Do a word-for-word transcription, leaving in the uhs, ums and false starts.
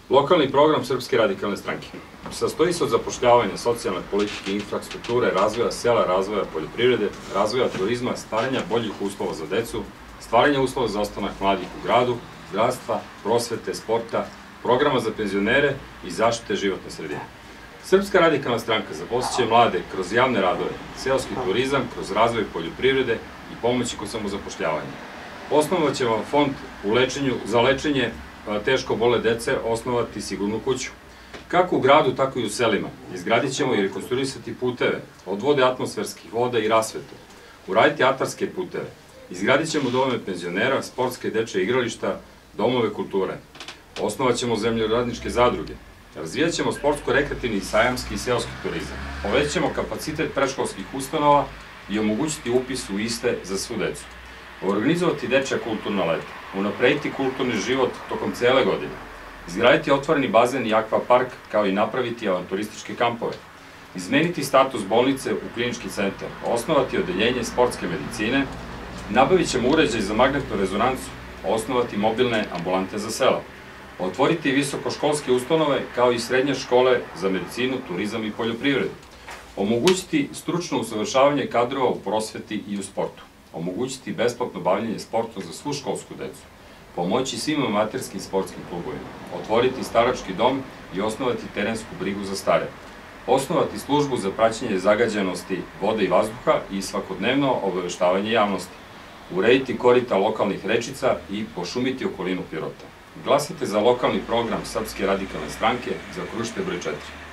Lokalni program Srpske radikalne stranke sastoji se od zapošljavanja socijalne politike, infrastrukture, razvoja sela, razvoja poljoprivrede, razvoja turizma, stvaranja boljih uslova za decu, stvaranja uslova za ostanak mladih u gradu, zdravstva, prosvete, sporta, programa za penzionere i zaštite životne sredine. Srpska radikalna stranka zaposliće mlade kroz javne radove, seoski turizam, kroz razvoj poljoprivrede i pomoći kod samozapošljavanja. Osnovat ćemo fond za lečenje teško bole dece, osnovati sigurnu kuću. Kako u gradu, tako i u selima. Izgradit ćemo i rekonstruisati puteve, odvode atmosferskih voda i rasvetu, uraditi atarske puteve. Izgradit ćemo domove penzionera, sportske dečje igrališta, domove kulture. Osnovat ćemo zemljoradničke zadruge. Razvijat ćemo sportsko-rekreativni, sajamski i seoski turizam. Povećat ćemo kapacitet predškolskih ustanova i omogućiti upis u iste za svu decu. Organizovati dečja kulturna leta, unaprediti kulturni život tokom cele godine, izgraditi otvoreni bazen i akvapark, kao i napraviti avanturističke kampove, izmeniti status bolnice u klinički centar, osnovati odeljenje sportske medicine, nabavit ćemo uređaj za magnetnu rezonancu, osnovati mobilne ambulante za sela, otvoriti visokoškolske ustanove, kao i srednje škole za medicinu, turizam i poljoprivredu, omogućiti stručno usavršavanje kadrova u prosveti i u sportu, omogućiti besplatno bavljanje sportom za svu školsku decu, pomoći svim amaterskim sportskim klubovima, otvoriti starački dom i osnovati terensku brigu za stare, osnovati službu za praćenje zagađenosti vode i vazduha i svakodnevno obaveštavanje javnosti, urediti korita lokalnih rečica i pošumiti okolinu Pirota. Glasajte za lokalni program Srpske radikalne stranke, zaokružite broj četiri.